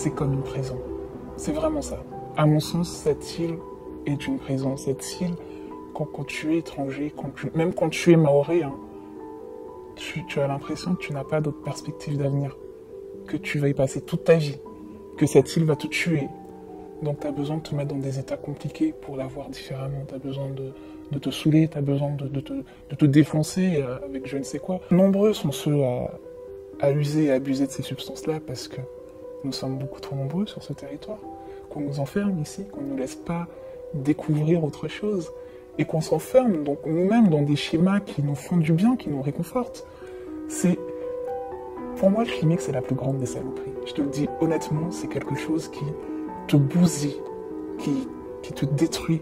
c'est comme une prison. C'est vraiment ça. À mon sens, cette île est une prison. Cette île, quand tu es étranger, même quand tu es maoré, hein, tu as l'impression que tu n'as pas d'autre perspective d'avenir, que tu vas y passer toute ta vie, que cette île va te tuer. Donc tu as besoin de te mettre dans des états compliqués pour la voir différemment. Tu as besoin de te saouler, tu as besoin de te défoncer avec je ne sais quoi. Nombreux sont ceux à user et abuser de ces substances-là parce que nous sommes beaucoup trop nombreux sur ce territoire, qu'on nous enferme ici, qu'on ne nous laisse pas découvrir autre chose et qu'on s'enferme donc nous-mêmes dans des schémas qui nous font du bien, qui nous réconfortent. Pour moi, le chimique, c'est la plus grande des saloperies. Je te le dis honnêtement, c'est quelque chose qui te bousille, qui te détruit.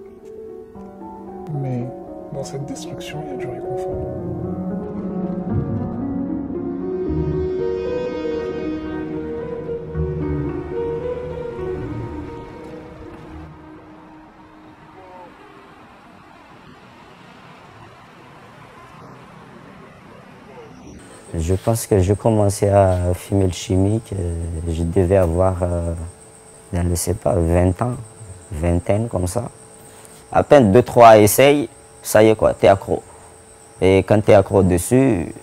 Mais dans cette destruction, il y a du réconfort. Je pense que je commençais à fumer le chimique, je devais avoir, je ne sais pas, 20 ans, vingtaine comme ça. À peine 2-3 essais, ça y est quoi, t'es accro. Et quand t'es accro dessus,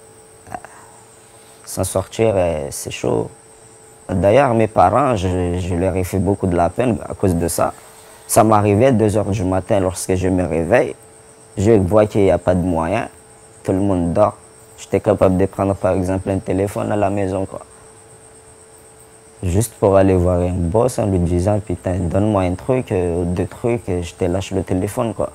s'en sortir, c'est chaud. D'ailleurs, mes parents, je leur ai fait beaucoup de la peine à cause de ça. Ça m'arrivait à 2 h du matin lorsque je me réveille. Je vois qu'il n'y a pas de moyen, tout le monde dort. J'étais capable de prendre par exemple un téléphone à la maison, quoi. Juste pour aller voir un boss en lui disant putain, donne-moi un truc, 2 trucs, je te lâche le téléphone, quoi.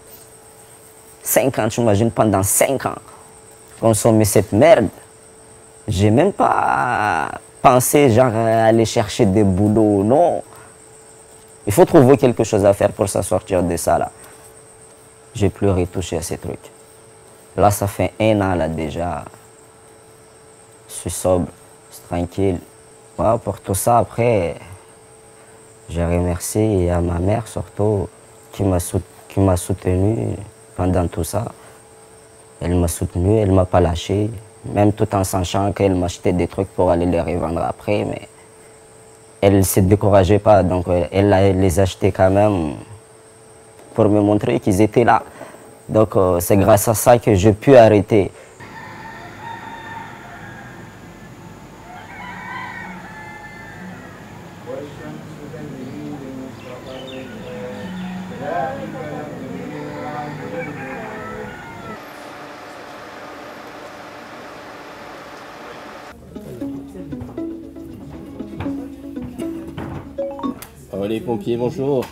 5 ans, tu imagines, pendant 5 ans, consommer cette merde. J'ai même pas pensé genre à aller chercher des boulots, non. Il faut trouver quelque chose à faire pour s'en sortir de ça, là. J'ai plus retouché à ces trucs. Là, ça fait 1 an là déjà. Je suis sobre, je suis tranquille. Ouais, pour tout ça, après, j'ai remercié à ma mère surtout qui m'a soutenu pendant tout ça. Elle m'a soutenu, elle ne m'a pas lâché. Même tout en sachant qu'elle m'achetait des trucs pour aller les revendre après. Mais elle ne s'est découragée pas, donc elle les achetait quand même pour me montrer qu'ils étaient là. Donc c'est grâce à ça que j'ai pu arrêter. Oh, les pompiers, bonjour.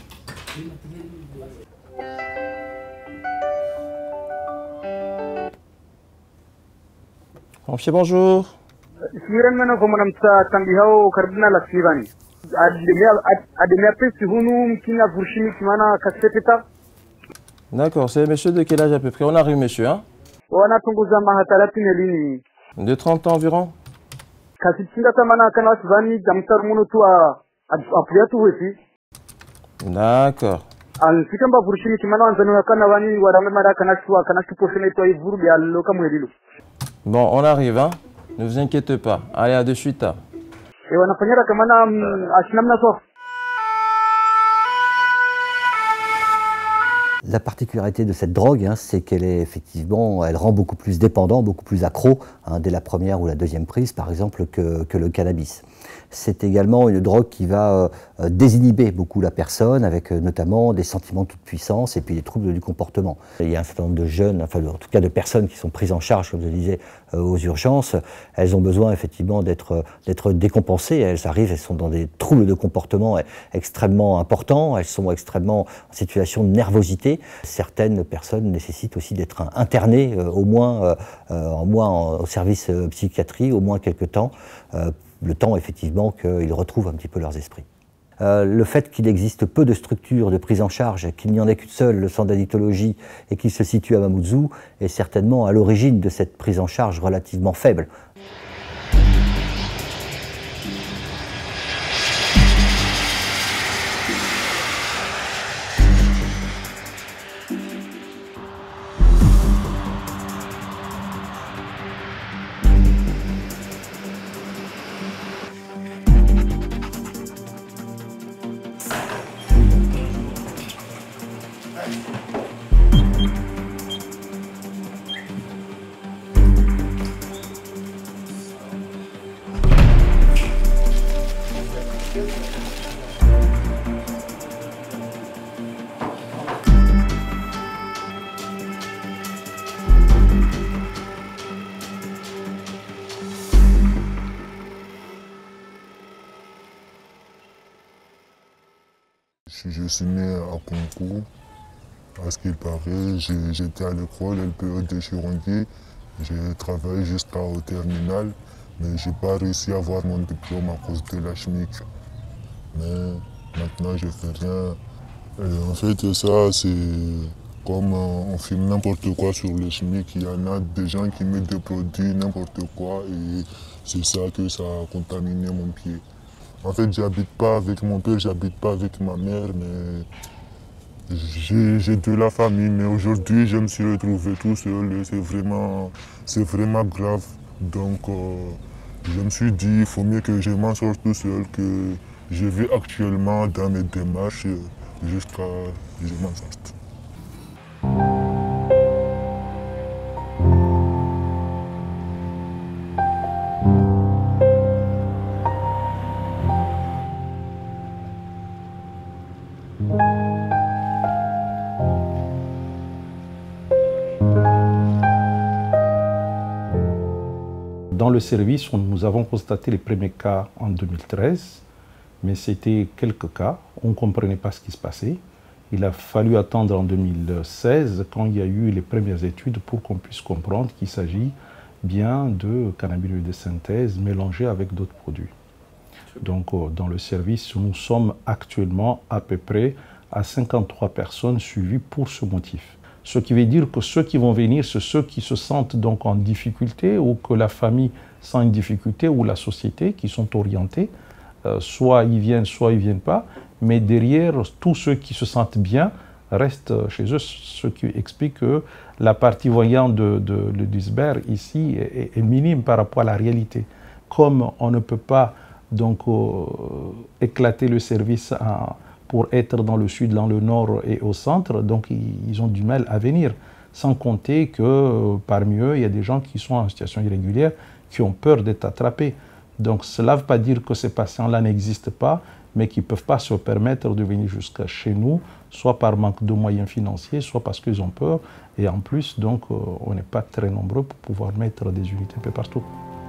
Pompier, bonjour. D'accord, c'est monsieur de quel âge à peu près? On arrive, monsieur, hein? De 30 ans environ? D'accord. Bon, on arrive, hein? Ne vous inquiétez pas. Allez, à de suite. La particularité de cette drogue, hein, c'est qu'elle est effectivement, elle rend beaucoup plus dépendant, beaucoup plus accro, hein, dès la première ou la deuxième prise, par exemple, que le cannabis. C'est également une drogue qui va désinhiber beaucoup la personne, avec notamment des sentiments de toute puissance et puis des troubles du comportement. Il y a un certain nombre de jeunes, enfin en tout cas de personnes qui sont prises en charge, comme je disais, aux urgences. Elles ont besoin effectivement d'être décompensées. Elles arrivent, elles sont dans des troubles de comportement extrêmement importants. Elles sont extrêmement en situation de nervosité. Certaines personnes nécessitent aussi d'être internées au moins au service psychiatrie, au moins quelques temps. Le temps effectivement qu'ils retrouvent un petit peu leurs esprits. Le fait qu'il existe peu de structures de prise en charge, qu'il n'y en ait qu'une seule, le centre d'addictologie, et qu'il se situe à Mamoudzou, est certainement à l'origine de cette prise en charge relativement faible. Je suis né à Concours. À ce qu'il paraît, j'étais à l'école, LPE de Chirongi. J'ai travaillé jusqu'au terminal, mais je n'ai pas réussi à avoir mon diplôme à cause de la chimique. Mais maintenant, je ne fais rien. Et en fait, ça, c'est comme on filme n'importe quoi sur le chimique. Il y en a des gens qui mettent des produits, n'importe quoi, et c'est ça que ça a contaminé mon pied. En fait, j'habite pas avec mon père, j'habite pas avec ma mère, mais j'ai de la famille. Mais aujourd'hui, je me suis retrouvé tout seul et c'est vraiment grave. Donc, je me suis dit, il faut mieux que je m'en sorte tout seul, que je vis actuellement dans mes démarches jusqu'à ce que je m'en sorte. Dans le service, nous avons constaté les premiers cas en 2013, mais c'était quelques cas. On ne comprenait pas ce qui se passait. Il a fallu attendre en 2016, quand il y a eu les premières études, pour qu'on puisse comprendre qu'il s'agit bien de cannabinoïdes de synthèse mélangés avec d'autres produits. Donc, dans le service, nous sommes actuellement à peu près à 53 personnes suivies pour ce motif. Ce qui veut dire que ceux qui vont venir, c'est ceux qui se sentent donc en difficulté, ou que la famille sent une difficulté, ou la société, qui sont orientés. Soit ils viennent, soit ils ne viennent pas. Mais derrière, tous ceux qui se sentent bien restent chez eux, ce qui explique que la partie voyante de l'iceberg ici est minime par rapport à la réalité. Comme on ne peut pas donc éclater le service pour être dans le sud, dans le nord et au centre, donc ils ont du mal à venir. Sans compter que parmi eux, il y a des gens qui sont en situation irrégulière, qui ont peur d'être attrapés. Donc cela ne veut pas dire que ces patients-là n'existent pas, mais qui ne peuvent pas se permettre de venir jusqu'à chez nous, soit par manque de moyens financiers, soit parce qu'ils ont peur. Et en plus, donc, on n'est pas très nombreux pour pouvoir mettre des unités un peu partout.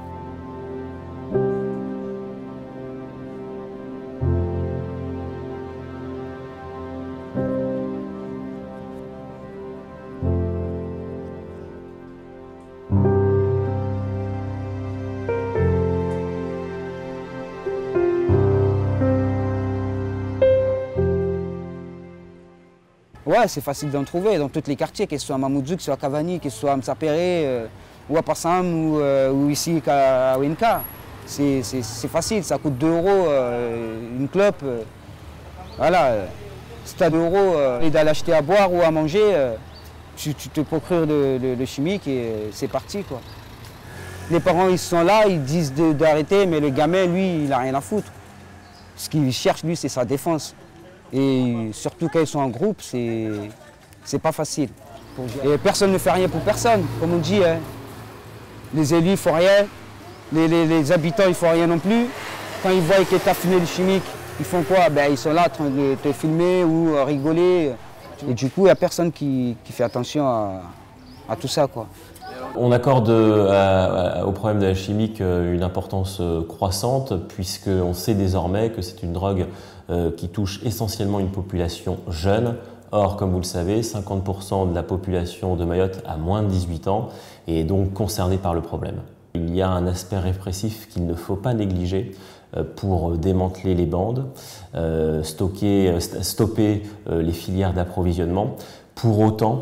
Ouais, c'est facile d'en trouver dans tous les quartiers, que ce soit à Mamoudzou, que ce soit à Cavani, que ce soit à Msapere, ou à Passam, ou ici à Wenka. C'est facile, ça coûte 2 € une clope. Voilà, si tu as 2 € et d'aller acheter à boire ou à manger, tu te procures le chimique et c'est parti, quoi. Les parents, ils sont là, ils disent d'arrêter, mais le gamin, lui, il n'a rien à foutre. Ce qu'il cherche, lui, c'est sa défense. Et surtout quand ils sont en groupe, c'est pas facile. Et personne ne fait rien pour personne, comme on dit. Hein. Les élus, ils font rien. Les habitants, ils font rien non plus. Quand ils voient que tu as fumé le chimique, ils font quoi? Ben, ils sont là en train de te filmer ou rigoler. Et du coup, il n'y a personne qui fait attention à tout ça, quoi. On accorde au problème de la chimique une importance croissante, puisqu'on sait désormais que c'est une drogue qui touche essentiellement une population jeune. Or, comme vous le savez, 50% de la population de Mayotte a moins de 18 ans et est donc concernée par le problème. Il y a un aspect répressif qu'il ne faut pas négliger pour démanteler les bandes, stopper les filières d'approvisionnement. Pour autant,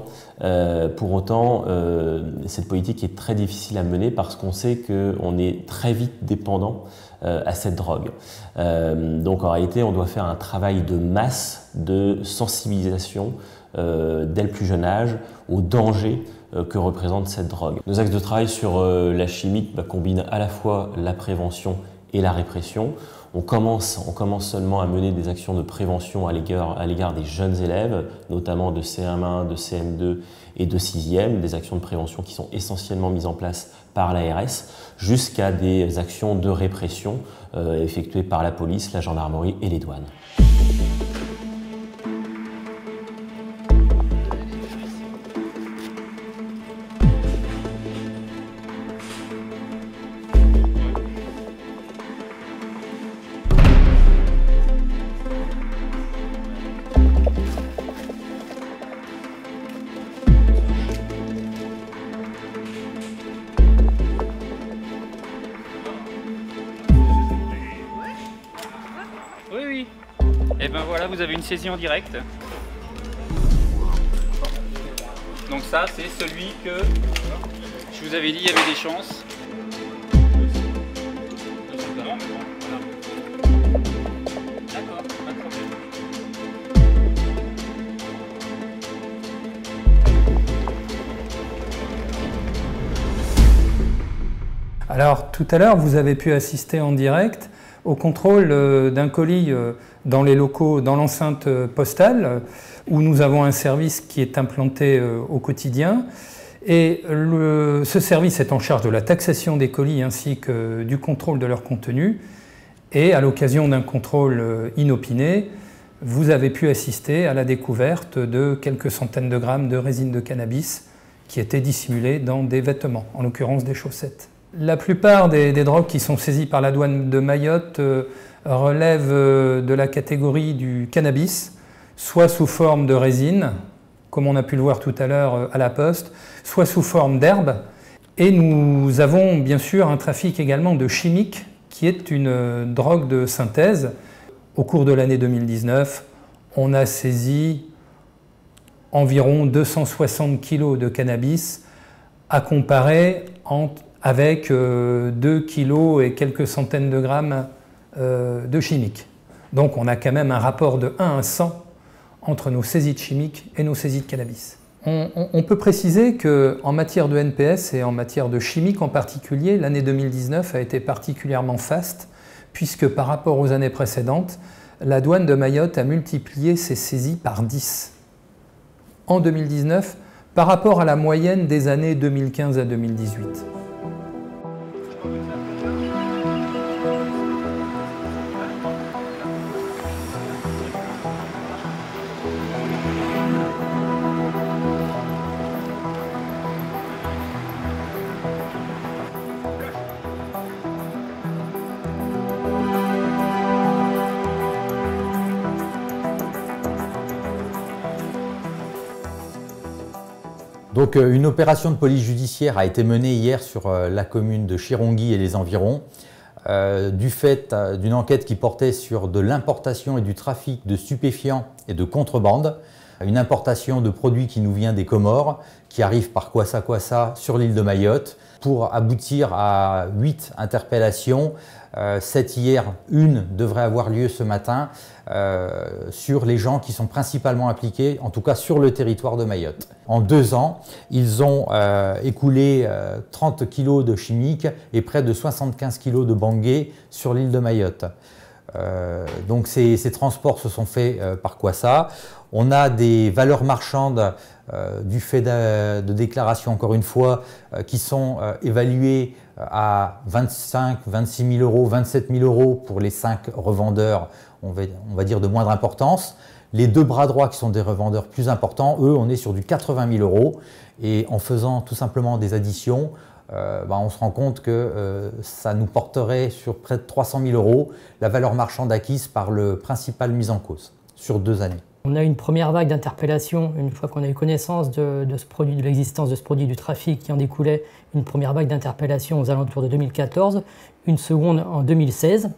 cette politique est très difficile à mener parce qu'on sait qu'on est très vite dépendant à cette drogue. Donc en réalité, on doit faire un travail de masse, de sensibilisation dès le plus jeune âge au danger que représente cette drogue. Nos axes de travail sur la chimique combinent à la fois la prévention et la répression. On commence seulement à mener des actions de prévention à l'égard des jeunes élèves, notamment de CM1, de CM2 et de 6e, des actions de prévention qui sont essentiellement mises en place par l'ARS, jusqu'à des actions de répression effectuées par la police, la gendarmerie et les douanes. Oui. Et ben voilà, vous avez une saisie en direct. Donc ça, c'est celui que je vous avais dit, il y avait des chances. D'accord, pas de problème. Alors, tout à l'heure, vous avez pu assister en direct au contrôle d'un colis dans les locaux, dans l'enceinte postale, où nous avons un service qui est implanté au quotidien. Et ce service est en charge de la taxation des colis ainsi que du contrôle de leur contenu. Et à l'occasion d'un contrôle inopiné, vous avez pu assister à la découverte de quelques centaines de grammes de résine de cannabis qui étaient dissimulées dans des vêtements, en l'occurrence des chaussettes. La plupart des drogues qui sont saisies par la douane de Mayotte relèvent de la catégorie du cannabis, soit sous forme de résine, comme on a pu le voir tout à l'heure à la poste, soit sous forme d'herbe. Et nous avons bien sûr un trafic également de chimique, qui est une drogue de synthèse. Au cours de l'année 2019, on a saisi environ 260 kg de cannabis, à comparer avec 2 kg et quelques centaines de grammes de chimiques. Donc on a quand même un rapport de 1 à 100 entre nos saisies de chimiques et nos saisies de cannabis. On peut préciser qu'en matière de NPS et en matière de chimique en particulier, l'année 2019 a été particulièrement faste, puisque par rapport aux années précédentes, la douane de Mayotte a multiplié ses saisies par 10 en 2019 par rapport à la moyenne des années 2015 à 2018. Donc une opération de police judiciaire a été menée hier sur la commune de Chirongui et les environs, du fait d'une enquête qui portait sur de l'importation et du trafic de stupéfiants et de contrebande, une importation de produits qui nous vient des Comores, qui arrive par Kwassa sur l'île de Mayotte, pour aboutir à 8 interpellations, 7 hier, une devrait avoir lieu ce matin, sur les gens qui sont principalement impliqués, en tout cas sur le territoire de Mayotte. En 2 ans, ils ont écoulé 30 kg de chimiques et près de 75 kg de bangui sur l'île de Mayotte. Donc ces transports se sont faits par Kwassa. On a des valeurs marchandes du fait de déclarations, encore une fois, qui sont évaluées à 25, 26 000 euros, 27 000 euros pour les 5 revendeurs, on va dire de moindre importance. Les 2 bras droits qui sont des revendeurs plus importants, eux, on est sur du 80 000 euros. Et en faisant tout simplement des additions, on se rend compte que ça nous porterait sur près de 300 000 euros la valeur marchande acquise par le principal mis en cause sur 2 années. On a eu une première vague d'interpellation une fois qu'on a eu connaissance de ce produit, de l'existence de ce produit, du trafic qui en découlait, une première vague d'interpellation aux alentours de 2014, une seconde en 2016.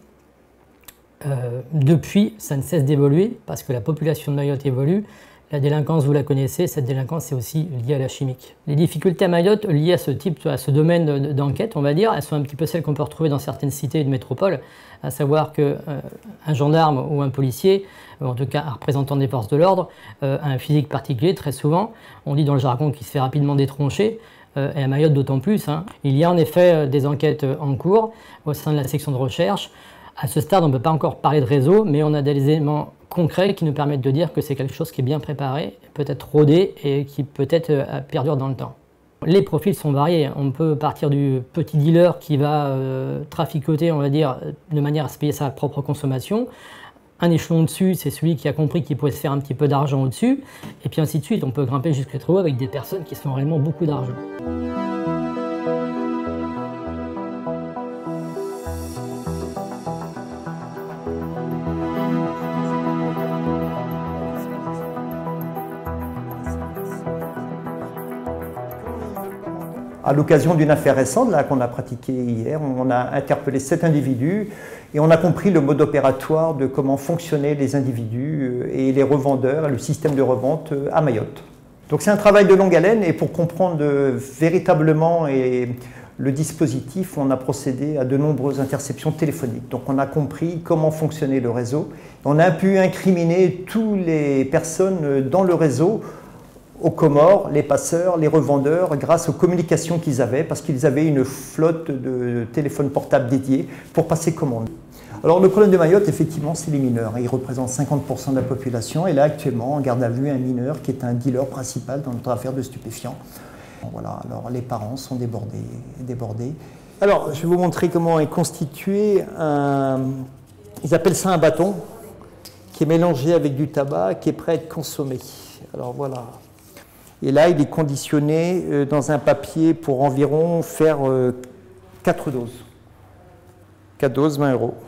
Depuis, ça ne cesse d'évoluer parce que la population de Mayotte évolue. La délinquance, vous la connaissez, cette délinquance est aussi liée à la chimique. Les difficultés à Mayotte liées à ce domaine d'enquête, on va dire, elles sont un petit peu celles qu'on peut retrouver dans certaines cités de métropole, à savoir qu'un gendarme ou un policier, en tout cas un représentant des forces de l'ordre, a un physique particulier, très souvent, on dit dans le jargon qu'il se fait rapidement détroncher, et à Mayotte d'autant plus. Il y a en effet des enquêtes en cours au sein de la section de recherche. À ce stade, on ne peut pas encore parler de réseau, mais on a des éléments concrets qui nous permettent de dire que c'est quelque chose qui est bien préparé, peut-être rodé et qui peut-être perdure dans le temps. Les profils sont variés. On peut partir du petit dealer qui va traficoter, on va dire, de manière à se payer sa propre consommation. Un échelon au-dessus, c'est celui qui a compris qu'il pouvait se faire un petit peu d'argent au-dessus. Et puis ainsi de suite, on peut grimper jusqu'à très haut avec des personnes qui se font réellement beaucoup d'argent. À l'occasion d'une affaire récente qu'on a pratiquée hier, on a interpellé 7 individus et on a compris le mode opératoire de comment fonctionnaient les individus et les revendeurs et le système de revente à Mayotte. Donc c'est un travail de longue haleine et pour comprendre véritablement le dispositif, on a procédé à de nombreuses interceptions téléphoniques. Donc on a compris comment fonctionnait le réseau. On a pu incriminer toutes les personnes dans le réseau, aux Comores, les passeurs, les revendeurs, grâce aux communications qu'ils avaient, parce qu'ils avaient une flotte de téléphones portables dédiés pour passer commande. Alors le problème de Mayotte, effectivement, c'est les mineurs. Ils représentent 50% de la population. Et là, actuellement, en garde à vue, un mineur qui est un dealer principal dans notre affaire de stupéfiants. Voilà, alors les parents sont débordés. Alors, je vais vous montrer comment est constitué ils appellent ça un bâton, qui est mélangé avec du tabac, qui est prêt à être consommé. Alors voilà. Et là, il est conditionné dans un papier pour environ faire 4 doses. 4 doses, 20 €.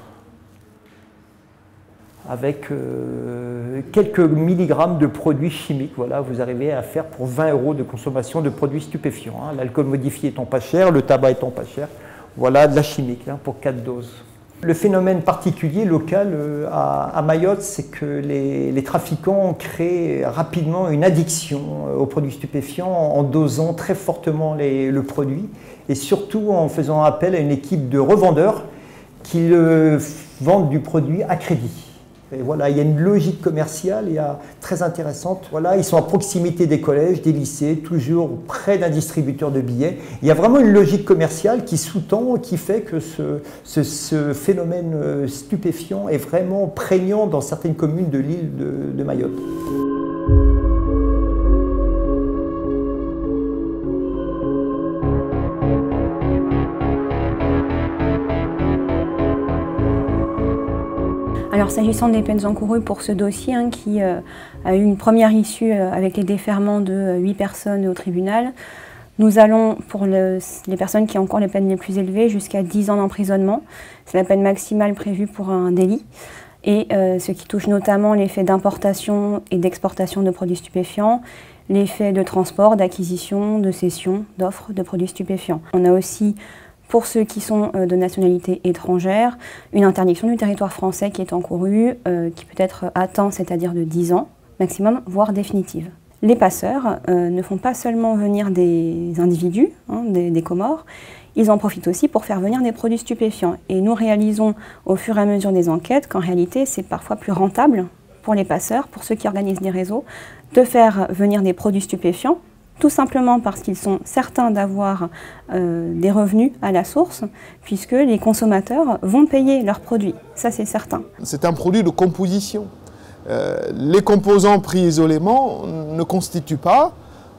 Avec quelques milligrammes de produits chimiques. Voilà, vous arrivez à faire pour 20 € de consommation de produits stupéfiants. L'alcool modifié étant pas cher, le tabac étant pas cher. Voilà de la chimique pour 4 doses. Le phénomène particulier local à Mayotte, c'est que les trafiquants ont créé rapidement une addiction aux produits stupéfiants en dosant très fortement le produit et surtout en faisant appel à une équipe de revendeurs qui vendent du produit à crédit. Et voilà, il y a une logique commerciale très intéressante. Voilà, ils sont à proximité des collèges, des lycées, toujours près d'un distributeur de billets. Il y a vraiment une logique commerciale qui sous-tend, qui fait que ce phénomène stupéfiant est vraiment prégnant dans certaines communes de l'île de Mayotte. Alors s'agissant des peines encourues pour ce dossier qui a eu une première issue avec les déferments de 8 personnes au tribunal, nous allons pour les personnes qui encourent les peines les plus élevées jusqu'à 10 ans d'emprisonnement. C'est la peine maximale prévue pour un délit. Et ce qui touche notamment les faits d'importation et d'exportation de produits stupéfiants, les faits de transport, d'acquisition, de cession, d'offre de produits stupéfiants. On a aussi, pour ceux qui sont de nationalité étrangère, une interdiction du territoire français qui est encourue, qui peut être à temps, c'est-à-dire de 10 ans maximum, voire définitive. Les passeurs ne font pas seulement venir des individus, des Comores, ils en profitent aussi pour faire venir des produits stupéfiants. Et nous réalisons au fur et à mesure des enquêtes qu'en réalité c'est parfois plus rentable pour les passeurs, pour ceux qui organisent des réseaux, de faire venir des produits stupéfiants, tout simplement parce qu'ils sont certains d'avoir des revenus à la source, puisque les consommateurs vont payer leurs produits, ça c'est certain. C'est un produit de composition. Les composants pris isolément ne constituent pas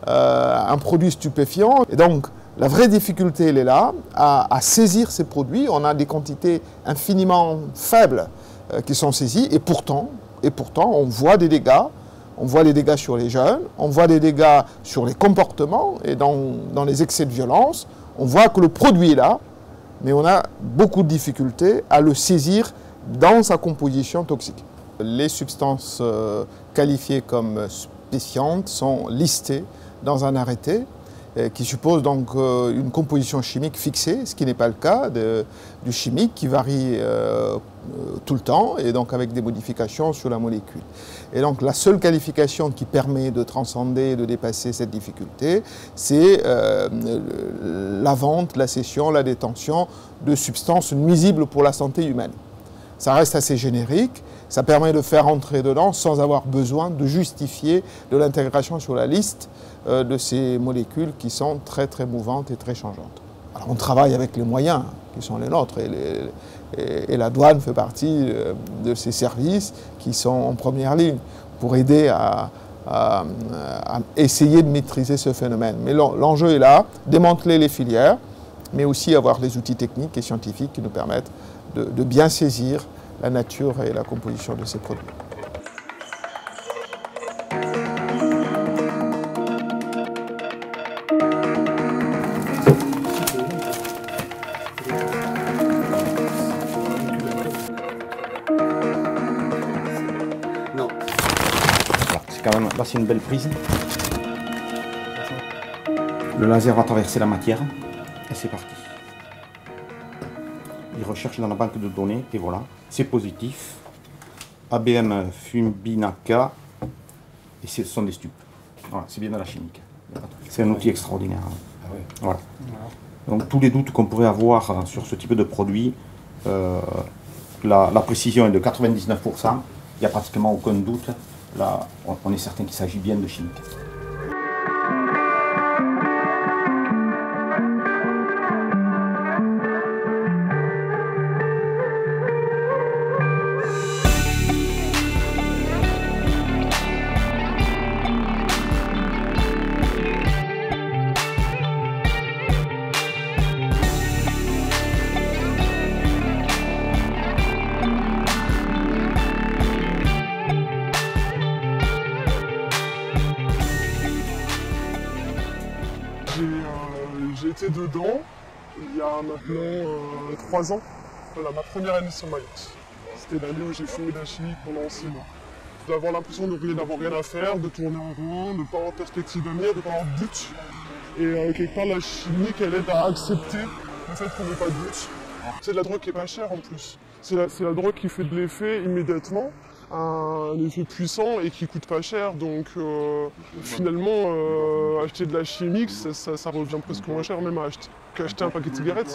un produit stupéfiant. Et donc la vraie difficulté, elle est là, à saisir ces produits. On a des quantités infiniment faibles qui sont saisies, et pourtant on voit des dégâts. On voit des dégâts sur les jeunes, on voit des dégâts sur les comportements et dans les excès de violence. On voit que le produit est là, mais on a beaucoup de difficultés à le saisir dans sa composition toxique. Les substances qualifiées comme stupéfiantes sont listées dans un arrêté qui suppose donc une composition chimique fixée, ce qui n'est pas le cas du chimique qui varie tout le temps et donc avec des modifications sur la molécule. Et donc la seule qualification qui permet de transcender, de dépasser cette difficulté, c'est la vente, la cession, la détention de substances nuisibles pour la santé humaine. Ça reste assez générique, ça permet de faire entrer dedans sans avoir besoin de justifier de l'intégration sur la liste de ces molécules qui sont très très mouvantes et très changeantes. Alors on travaille avec les moyens qui sont les nôtres et la douane fait partie de ces services qui sont en première ligne pour aider à essayer de maîtriser ce phénomène. Mais l'enjeu est là, démanteler les filières, mais aussi avoir les outils techniques et scientifiques qui nous permettent de bien saisir la nature et la composition de ces produits. Non. C'est quand même, là c'est une belle prise. Le laser va traverser la matière et c'est parti. Il recherche dans la banque de données et voilà, c'est positif. ABM Fumbinaka et ce sont des stupes. Voilà, c'est bien de la chimique. C'est un outil extraordinaire. Voilà. Donc tous les doutes qu'on pourrait avoir sur ce type de produit, la précision est de 99%, il n'y a pratiquement aucun doute. Là, on est certain qu'il s'agit bien de chimique. J'ai été dedans il y a maintenant 3 ans, voilà, ma première année sur Mayotte. C'était l'année où j'ai fait de la chimie pendant 6 mois. D'avoir l'impression d'avoir rien à faire, de tourner en rond, de ne pas avoir perspective d'avenir, de ne pas avoir de but. Et quelque part la chimique elle aide à accepter le fait qu'on n'ait pas de but. C'est de la drogue qui est pas chère en plus. C'est la drogue qui fait de l'effet immédiatement, un effet puissant et qui coûte pas cher. Donc finalement, acheter de la chimique, ça revient presque moins cher même qu'acheter un paquet de cigarettes.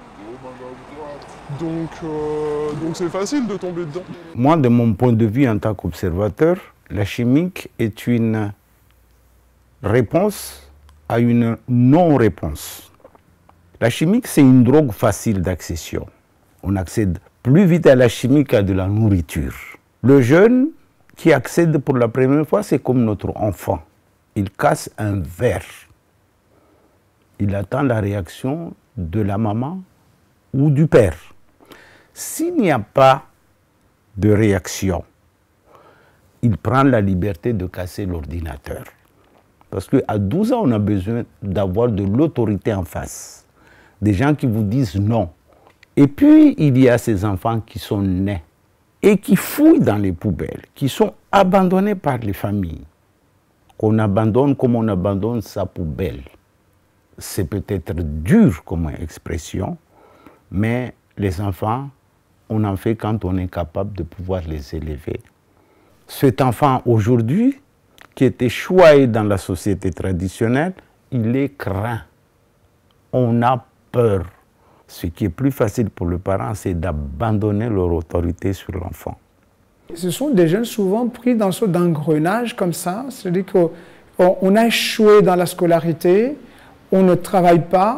Donc c'est facile de tomber dedans. Moi, de mon point de vue en tant qu'observateur, la chimique est une réponse à une non-réponse. La chimique, c'est une drogue facile d'accession. On accède plus vite à la chimique qu'à de la nourriture. Le jeune qui accède pour la première fois, c'est comme notre enfant. Il casse un verre. Il attend la réaction de la maman ou du père. S'il n'y a pas de réaction, il prend la liberté de casser l'ordinateur. Parce qu'à 12 ans, on a besoin d'avoir de l'autorité en face. Des gens qui vous disent non. Et puis, il y a ces enfants qui sont nés et qui fouillent dans les poubelles, qui sont abandonnés par les familles, qu'on abandonne comme on abandonne sa poubelle. C'est peut-être dur comme expression, mais les enfants, on en fait quand on est capable de pouvoir les élever. Cet enfant aujourd'hui, qui était choyé dans la société traditionnelle, il est craint. On a peur. Ce qui est plus facile pour le parent, c'est d'abandonner leur autorité sur l'enfant. Ce sont des jeunes souvent pris dans une sorte d'engrenage comme ça, c'est-à-dire qu'on a échoué dans la scolarité, on ne travaille pas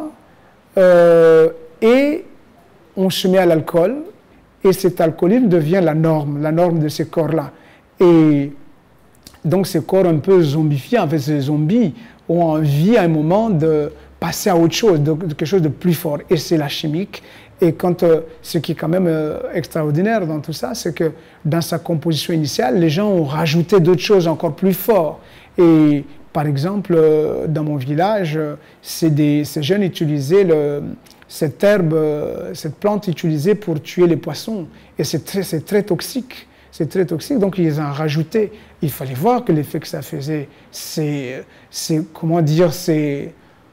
et on se met à l'alcool et cet alcoolisme devient la norme de ces corps-là. Et donc ces corps un peu zombifiés, en fait ces zombies ont envie à un moment de passer à autre chose, de quelque chose de plus fort. Et c'est la chimique. Et quand, ce qui est quand même extraordinaire dans tout ça, c'est que dans sa composition initiale, les gens ont rajouté d'autres choses encore plus fortes. Et par exemple, dans mon village, ces jeunes utilisaient cette herbe, cette plante utilisée pour tuer les poissons. Et c'est très toxique. C'est très toxique, donc ils en rajoutaient. Il fallait voir que l'effet que ça faisait, c'est comment dire, c'est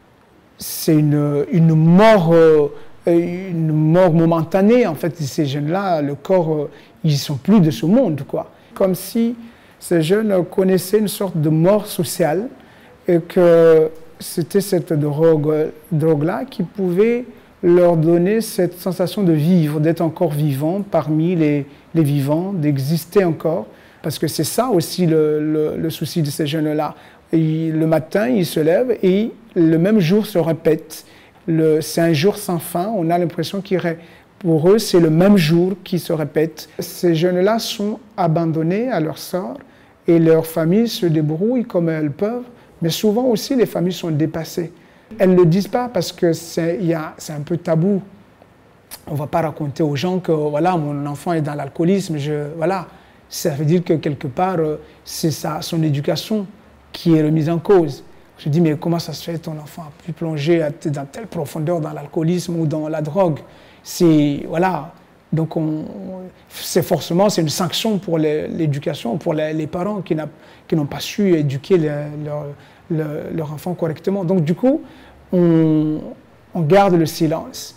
une mort momentanée. En fait, ces jeunes-là, le corps, ils sont plus de ce monde, quoi. Comme si ces jeunes connaissaient une sorte de mort sociale et que c'était cette drogue-là qui pouvait leur donner cette sensation de vivre, d'être encore vivant parmi les vivants, d'exister encore. Parce que c'est ça aussi le souci de ces jeunes-là. Le matin, ils se lèvent et le même jour se répète. C'est un jour sans fin, on a l'impression pour eux, c'est le même jour qui se répète. Ces jeunes-là sont abandonnés à leur sort et leurs familles se débrouillent comme elles peuvent, mais souvent aussi les familles sont dépassées. Elles ne le disent pas parce que c'est un peu tabou. On ne va pas raconter aux gens que voilà, mon enfant est dans l'alcoolisme, voilà. Ça veut dire que quelque part, c'est son éducation qui est remise en cause. Je dis, mais comment ça se fait ton enfant a pu plonger dans telle profondeur dans l'alcoolisme ou dans la drogue? Voilà. Donc, c'est une sanction pour l'éducation, pour les parents qui n'ont pas su éduquer leur enfant correctement. Donc, du coup, on garde le silence.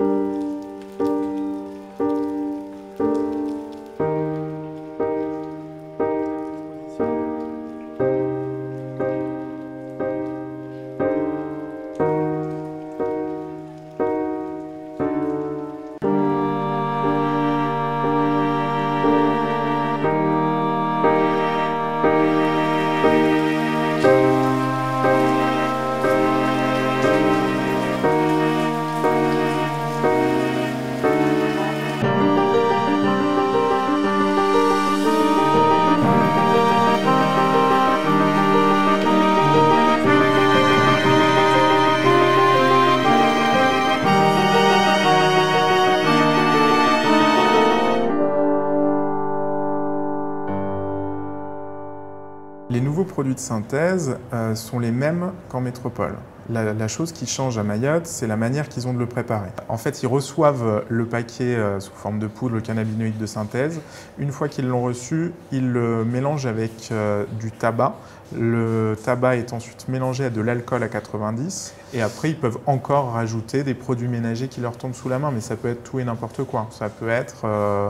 Les nouveaux produits de synthèse sont les mêmes qu'en métropole. La chose qui change à Mayotte, c'est la manière qu'ils ont de le préparer. En fait, ils reçoivent le paquet sous forme de poudre, le cannabinoïde de synthèse. Une fois qu'ils l'ont reçu, ils le mélangent avec du tabac. Le tabac est ensuite mélangé à de l'alcool à 90. Et après, ils peuvent encore rajouter des produits ménagers qui leur tombent sous la main. Mais ça peut être tout et n'importe quoi. Ça peut être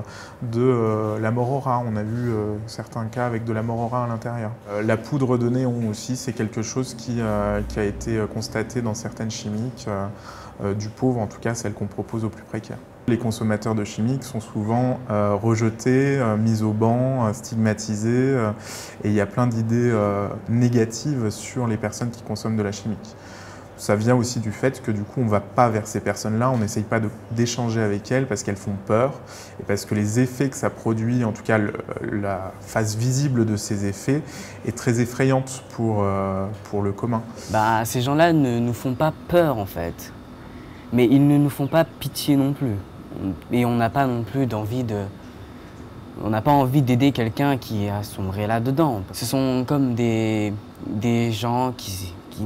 de la morora. On a vu certains cas avec de la morora à l'intérieur. La poudre de néon aussi, c'est quelque chose qui a été constaté dans certaines chimiques, du pauvre, en tout cas celles qu'on propose aux plus précaires. Les consommateurs de chimiques sont souvent rejetés, mis au banc, stigmatisés, et il y a plein d'idées négatives sur les personnes qui consomment de la chimique. Ça vient aussi du fait que du coup on ne va pas vers ces personnes-là, on n'essaye pas d'échanger avec elles parce qu'elles font peur et parce que les effets que ça produit, en tout cas la face visible de ces effets est très effrayante pour le commun. Ces gens-là ne nous font pas peur en fait, mais ils ne nous font pas pitié non plus. Et on n'a pas non plus on n'a pas envie d'aider quelqu'un qui a sombré là-dedans. Ce sont comme des gens qui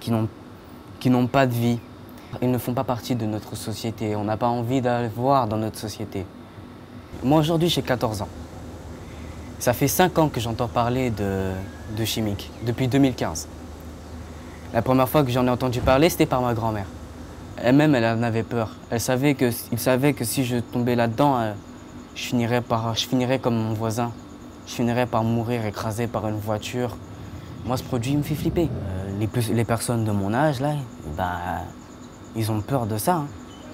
n'ont pas de vie. Ils ne font pas partie de notre société. On n'a pas envie d'aller voir dans notre société. Moi aujourd'hui j'ai 14 ans. Ça fait 5 ans que j'entends parler de chimique, depuis 2015. La première fois que j'en ai entendu parler, c'était par ma grand-mère. Elle-même, elle en avait peur. Il savait que si je tombais là-dedans, je finirais comme mon voisin. Je finirais par mourir écrasé par une voiture. Moi, ce produit, il me fait flipper. Les personnes de mon âge, là, ils ont peur de ça. Hein.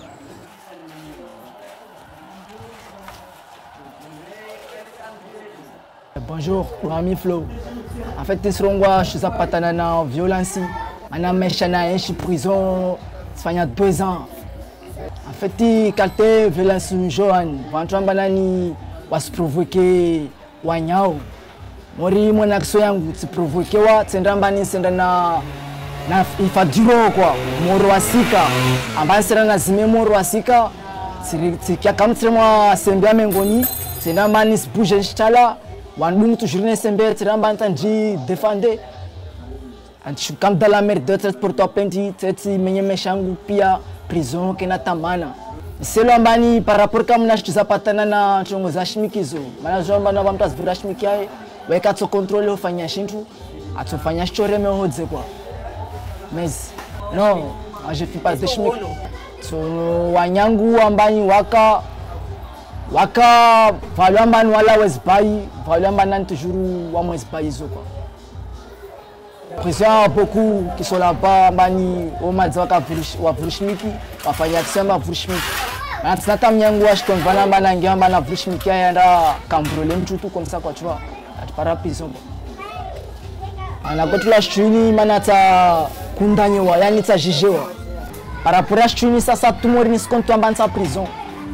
Bonjour, mon ami Flo. En fait, je suis en violence. Je suis en prison. Ça fait 2 ans. En fait, quand tu violence jeune, quand tu vas provoquer wanyao. Mori mon action yangu tu provoquer wa tsendambani sendana na ifadiro kwa moro wasika ambasira na zime moro wasika tsikia kamtsemwa sembia mengoni tsendambani sbuje nchala wandungu tu journée sember tsendambani tanji défendre anti kam dans la merde de transport pendi tsi menye meshangu pia prison kena tamana selo ambani par rapport kam na zapatana na chongo za shimikizo mana zomba na bamtaz vira shimikiae weka to contrôle ufanya shintu atufanya chore mehodze kwa mais non je fais pas de chimique so wanyangu ambani waka valu ambani wala wezbai valu ambani toujours wa mwezbai zo kwa Prison beaucoup qui sont là-bas, mani au mazaka vurushmiki, wafanya kusema vurushmiki. Na tunataka mnyango wa shikon bana bana ngia bana vurushmiki yaenda kambrole mtutu comme ça quoi tu vois. Atapara prison. Anakotula shuni mana ta kundanyewa yani ta jijewa. Par rapport à shuni sasa tumorini skonto ambanza prison.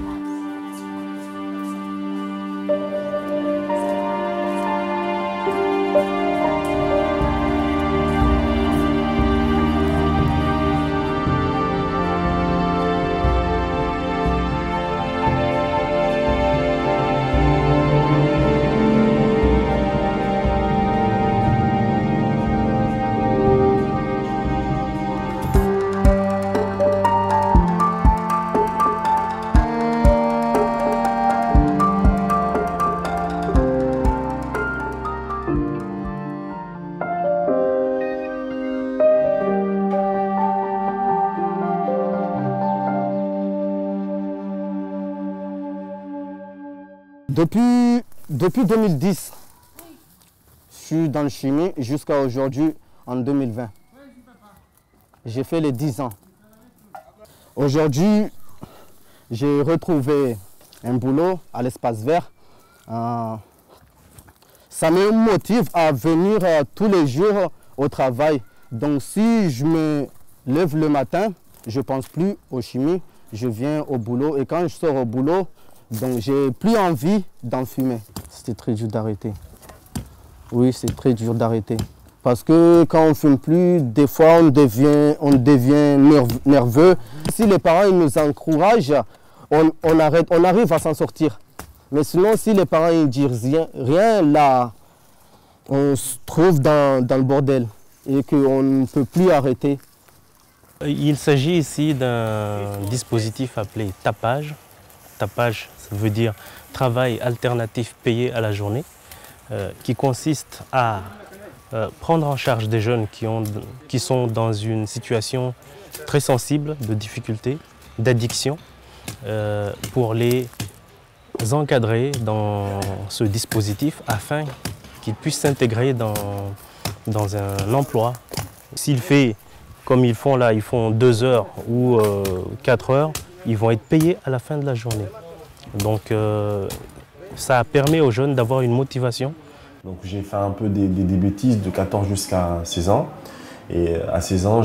Depuis 2010, je suis dans le chimie jusqu'à aujourd'hui, en 2020. J'ai fait les 10 ans. Aujourd'hui, j'ai retrouvé un boulot à l'espace vert. Ça me motive à venir tous les jours au travail. Donc si je me lève le matin, je ne pense plus aux chimies, je viens au boulot et quand je sors au boulot, donc j'ai plus envie d'en fumer. C'était très dur d'arrêter. Oui, c'est très dur d'arrêter. Parce que quand on ne fume plus, des fois on devient nerveux. Si les parents ils nous encouragent, on arrive à s'en sortir. Mais sinon, si les parents ne disent rien, là, on se trouve dans le bordel et qu'on ne peut plus arrêter. Il s'agit ici d'un dispositif appelé tapage. Tapage, ça veut dire travail alternatif payé à la journée, qui consiste à prendre en charge des jeunes qui sont dans une situation très sensible de difficulté, d'addiction, pour les encadrer dans ce dispositif afin qu'ils puissent s'intégrer dans un emploi. S'ils font comme ils font là, ils font 2 heures ou 4 heures, ils vont être payés à la fin de la journée. Donc ça permet aux jeunes d'avoir une motivation. Donc j'ai fait un peu des bêtises de 14 jusqu'à 16 ans. Et à 16 ans,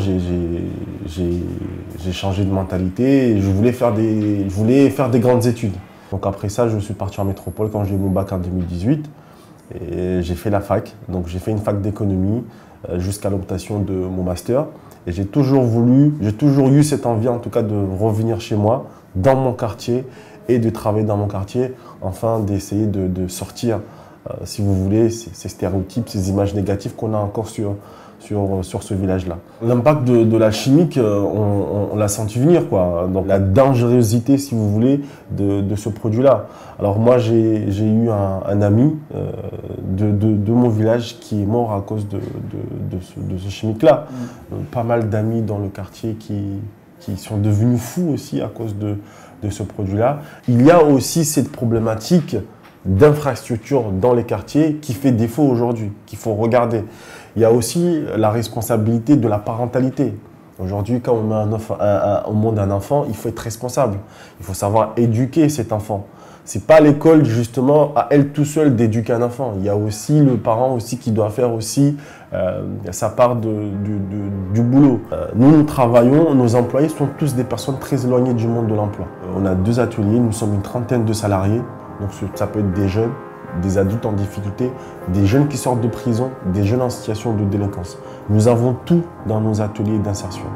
j'ai changé de mentalité et je voulais faire des grandes études. Donc après ça, je suis parti en métropole quand j'ai eu mon bac en 2018. Et j'ai fait la fac. Donc j'ai fait une fac d'économie jusqu'à l'obtention de mon master. Et j'ai toujours eu cette envie en tout cas de revenir chez moi, dans mon quartier et de travailler dans mon quartier, afin d'essayer de sortir, si vous voulez, ces stéréotypes, ces images négatives qu'on a encore sur ce village-là. L'impact de la chimique, on l'a senti venir, quoi. Donc la dangerosité, si vous voulez, de ce produit-là. Alors moi, j'ai eu un ami de mon village qui est mort à cause de ce chimique-là. Pas mal d'amis dans le quartier qui sont devenus fous aussi à cause de ce produit-là. Il y a aussi cette problématique d'infrastructure dans les quartiers qui fait défaut aujourd'hui, qu'il faut regarder. Il y a aussi la responsabilité de la parentalité. Aujourd'hui, quand on met au monde un enfant, il faut être responsable. Il faut savoir éduquer cet enfant. Ce n'est pas l'école, justement, à elle tout seule d'éduquer un enfant. Il y a aussi le parent aussi qui doit faire aussi sa part du boulot. Nous travaillons, nos employés sont tous des personnes très éloignées du monde de l'emploi. On a 2 ateliers, nous sommes une trentaine de salariés. Donc ça peut être des jeunes, des adultes en difficulté, des jeunes qui sortent de prison, des jeunes en situation de délinquance. Nous avons tout dans nos ateliers d'insertion.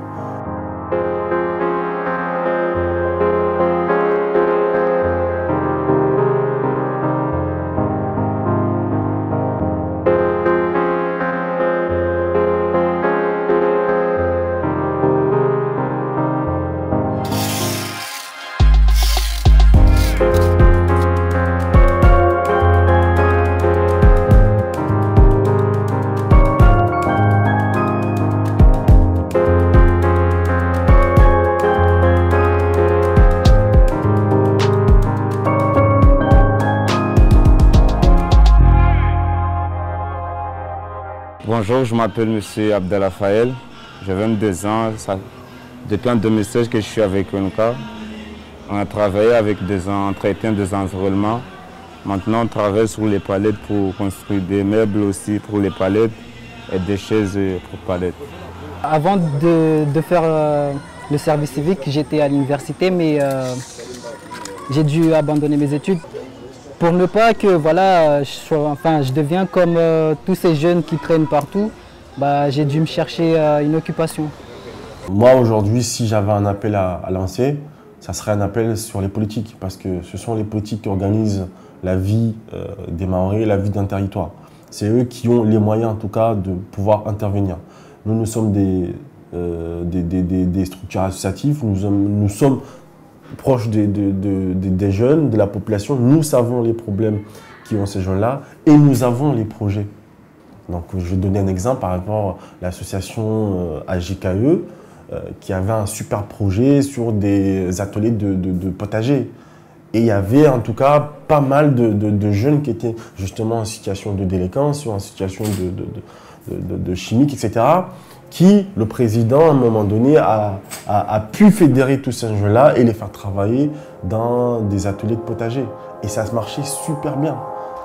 Bonjour, je m'appelle M. Abdel Fael, j'ai 22 ans. Depuis en 2016 que je suis avec UNCA. On a travaillé avec des entretiens des environnements. Maintenant, on travaille sur les palettes pour construire des meubles aussi pour les palettes et des chaises pour palettes. Avant de faire le service civique, j'étais à l'université, mais j'ai dû abandonner mes études pour ne pas que voilà, je deviens comme tous ces jeunes qui traînent partout. J'ai dû me chercher une occupation. Moi aujourd'hui, si j'avais un appel à lancer, ça serait un appel sur les politiques, parce que ce sont les politiques qui organisent la vie des Mahorais, la vie d'un territoire. C'est eux qui ont les moyens en tout cas de pouvoir intervenir. Nous sommes des structures associatives, nous sommes proches des jeunes, de la population. Nous savons les problèmes qui ont ces jeunes-là et nous avons les projets. Donc, je vais donner un exemple par rapport à l'association AGKE qui avait un super projet sur des ateliers de potager. Et il y avait en tout cas pas mal de jeunes qui étaient justement en situation de délinquance, en situation de chimique, etc. Qui, le président, à un moment donné, a pu fédérer tous ces jeunes-là et les faire travailler dans des ateliers de potager. Et ça se marchait super bien.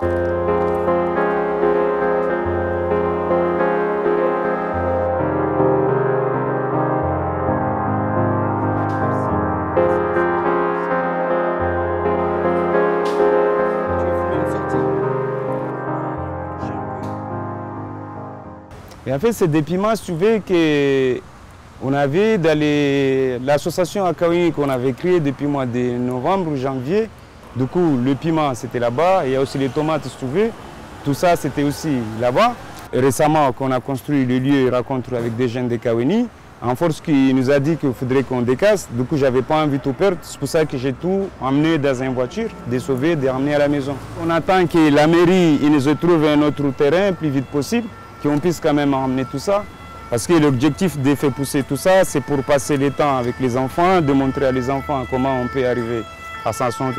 Et en fait, c'est des piments, si tu veux, qu'on avait dans l'association Akawi qu'on avait créée depuis le mois de novembre, janvier. Du coup, le piment, c'était là-bas. Il y a aussi les tomates, si tu veux. Tout ça, c'était aussi là-bas. Récemment, qu'on a construit le lieu rencontre avec des jeunes de Kaweni, en force qui nous a dit qu'il faudrait qu'on décasse. Du coup, je n'avais pas envie de tout perdre. C'est pour ça que j'ai tout emmené dans une voiture, de sauver, de ramener à la maison. On attend que la mairie nous trouve un autre terrain le plus vite possible, qu'on puisse quand même emmener tout ça. Parce que l'objectif de faire pousser tout ça, c'est pour passer le temps avec les enfants, de montrer à les enfants comment on peut arriver à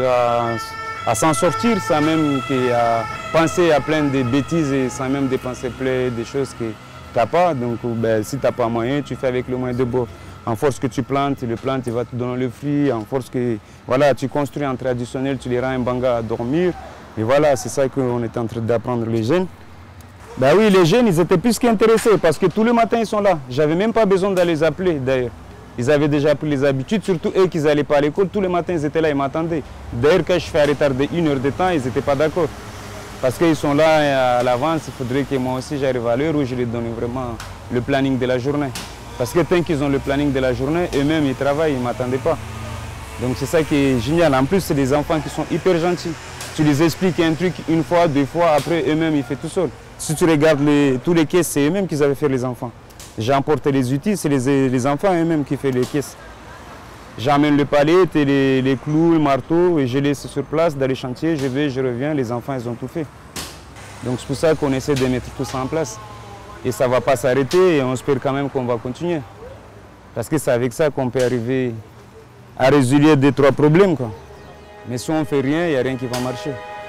s'en sortir sans même penser à plein de bêtises et sans même dépenser plein de choses que tu n'as pas. Donc si tu n'as pas moyen, tu fais avec le moyen de bord. En force que tu plantes, le plant il va te donner le fruit. En force que voilà, tu construis en traditionnel, tu les rends un banga à dormir. Et voilà, c'est ça qu'on est en train d'apprendre les jeunes. Ben oui, les jeunes, ils étaient plus qu'intéressés parce que tous les matins, ils sont là. J'avais même pas besoin d'aller les appeler, d'ailleurs. Ils avaient déjà pris les habitudes, surtout eux qui n'allaient pas à l'école. Tous les matins, ils étaient là, ils m'attendaient. D'ailleurs, quand je fais un retard de 1 heure de temps, ils n'étaient pas d'accord. Parce qu'ils sont là à l'avance, il faudrait que moi aussi, j'arrive à l'heure où je leur donne vraiment le planning de la journée. Parce que tant qu'ils ont le planning de la journée, eux-mêmes, ils travaillent, ils ne m'attendaient pas. Donc c'est ça qui est génial. En plus, c'est des enfants qui sont hyper gentils. Tu les expliques un truc une fois, 2 fois, après, eux-mêmes, ils font tout seul. Si tu regardes tous les caisses, c'est eux-mêmes qui avaient fait les enfants. J'ai emporté les outils, c'est les enfants eux-mêmes qui font les caisses. J'amène le palette, les clous, le marteau, et je laisse sur place dans les chantiers, je vais, je reviens, les enfants, ils ont tout fait. Donc c'est pour ça qu'on essaie de mettre tout ça en place. Et ça ne va pas s'arrêter, et on espère quand même qu'on va continuer. Parce que c'est avec ça qu'on peut arriver à résoudre 2-3 problèmes, quoi. Mais si on ne fait rien, il n'y a rien qui va marcher.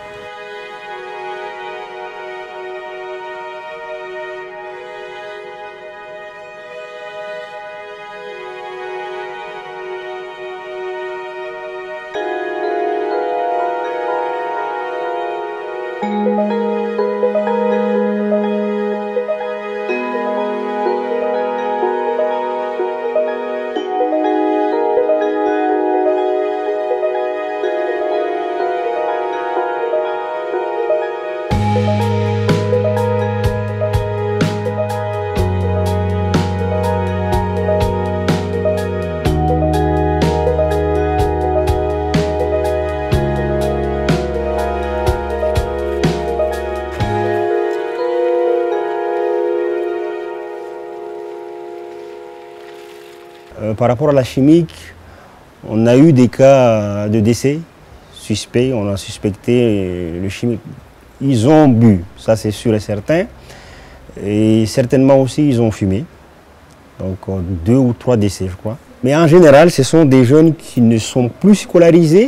Par rapport à la chimique, on a eu des cas de décès suspects. On a suspecté le chimique. Ils ont bu, ça c'est sûr et certain. Et certainement aussi ils ont fumé. Donc 2 ou 3 décès, je crois. Mais en général, ce sont des jeunes qui ne sont plus scolarisés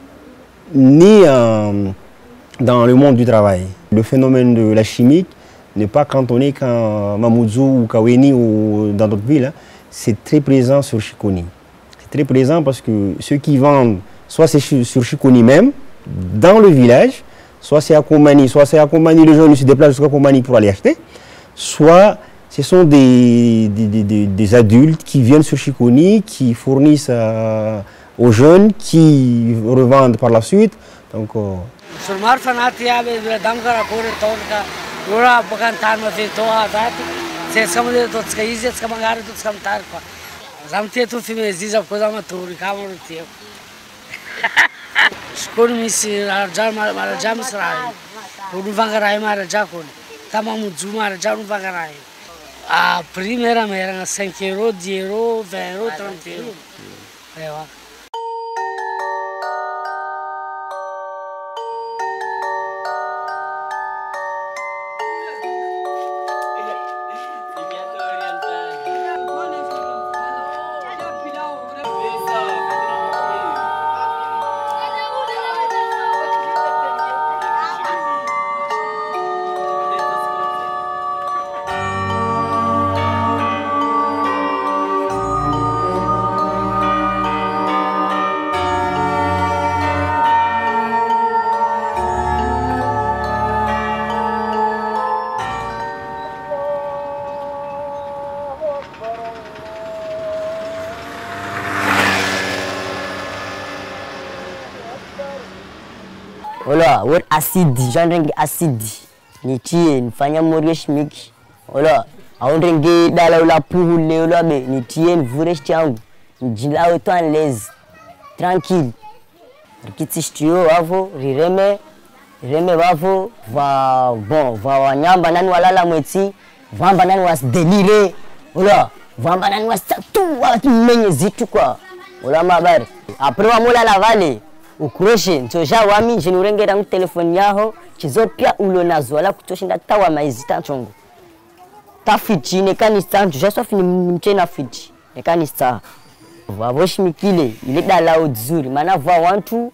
ni dans le monde du travail. Le phénomène de la chimique n'est pas cantonné qu'à Mamoudzou ou Kaweni ou dans d'autres villes. Hein. C'est très présent sur Chikoni. C'est très présent parce que ceux qui vendent, soit c'est sur Chikoni même, dans le village, soit c'est à Komani, les gens se déplacent jusqu'à Komani pour aller acheter, soit ce sont des adultes qui viennent sur Chikoni, qui fournissent aux jeunes, qui revendent par la suite. Donc, a primeira era 5 euros, 10 euros, 20 euros, 30 euros. Ola, word asidi, janrengi asidi. Nitie, nifanya morie shimiki. Ola, aondrengi dala ula puhule ola be, nitie nvuresh changu. Njila wetu anlezi. Tranquille. Rikiti shtio wavo, rireme wavo, va wanyamba nani walala mweti, vamba nani wasdelire. Ola, vamba nani wasatu, watu menye zitu kwa. Ola mabari. Apre wa mola la vale. Ukuroshe, ntoja wami njinurengera mu telefoni yaho kizopya ulonazo wala kutoshinda tawa maizita chongo. Tafiti nekanista ntoja sofi ni mchena fiti. Nekanista. Wavoshimikile ile dala odzuri mana va wantu.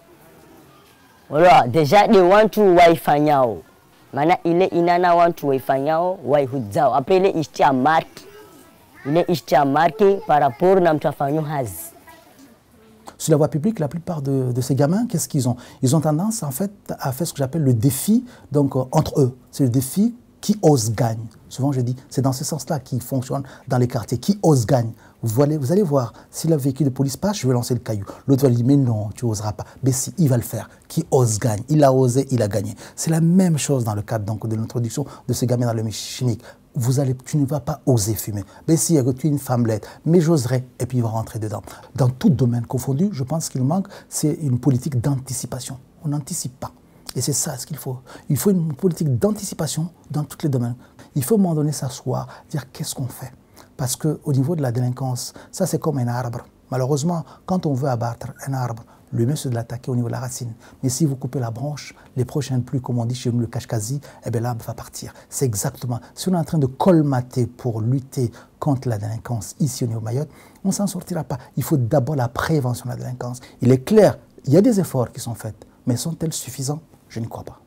Wala deja de wantu waifanyao. Mana ile inana wantu waifanyao waihudzao. Après ile ishtia marque. Ile ishtia marque par rapport na mtafanyo hazi. Sur la voie publique, la plupart de ces gamins, qu'est-ce qu'ils ont? Ils ont tendance en fait à faire ce que j'appelle le défi donc, entre eux. C'est le défi qui ose gagne. Souvent je dis, c'est dans ce sens-là qu'ils fonctionnent dans les quartiers, qui ose gagne. Vous allez voir, si le véhicule de police passe, je vais lancer le caillou. L'autre va lui dire, mais non, tu n'oseras pas. Mais si, il va le faire. Qui ose gagne. Il a osé, il a gagné. C'est la même chose dans le cadre donc, de l'introduction de ces gamins dans le chimique. Tu ne vas pas oser fumer. Mais si tu es une femmelette, mais j'oserais, et puis il va rentrer dedans. Dans tout domaine confondu, je pense qu'il manque, c'est une politique d'anticipation. On n'anticipe pas. Et c'est ça ce qu'il faut. Il faut une politique d'anticipation dans tous les domaines. Il faut à un moment donné s'asseoir, dire qu'est-ce qu'on fait. Parce qu'au niveau de la délinquance, ça c'est comme un arbre. Malheureusement, quand on veut abattre un arbre, le mieux c'est de l'attaquer au niveau de la racine. Mais si vous coupez la branche, les prochaines pluies, comme on dit chez nous, le cache-quasi, eh bien l'arbre va partir. C'est exactement. Si on est en train de colmater pour lutter contre la délinquance ici au niveau de Mayotte, on ne s'en sortira pas. Il faut d'abord la prévention de la délinquance. Il est clair, il y a des efforts qui sont faits, mais sont-ils suffisants? Je n'y crois pas.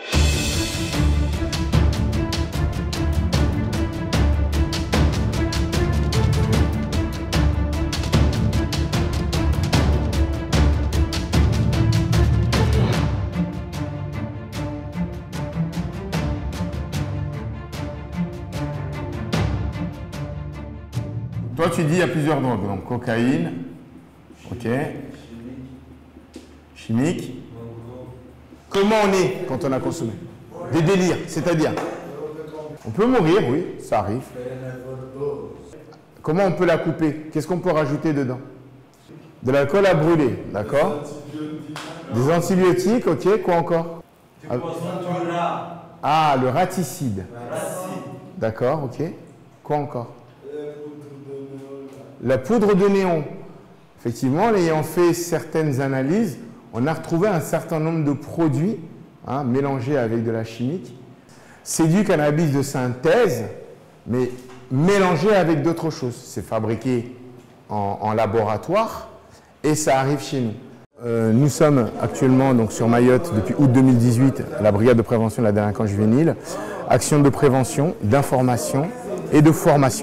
Toi, tu dis il y a plusieurs drogues, donc cocaïne, ok, chimique. Comment on est quand on a consommé? Des délires, c'est-à-dire on peut mourir, oui, ça arrive. Comment on peut la couper? Qu'est-ce qu'on peut rajouter dedans? De l'alcool à brûler, d'accord? Des antibiotiques, ok, quoi encore? Ah, le raticide. D'accord, ok. Quoi encore? La poudre de néon. Effectivement, en ayant fait certaines analyses, on a retrouvé un certain nombre de produits mélangés avec de la chimique. C'est du cannabis de synthèse, mais mélangé avec d'autres choses. C'est fabriqué en laboratoire et ça arrive chez nous. Nous sommes actuellement donc, sur Mayotte depuis août 2018 à la brigade de prévention de la délinquance juvénile actions de prévention, d'information et de formation.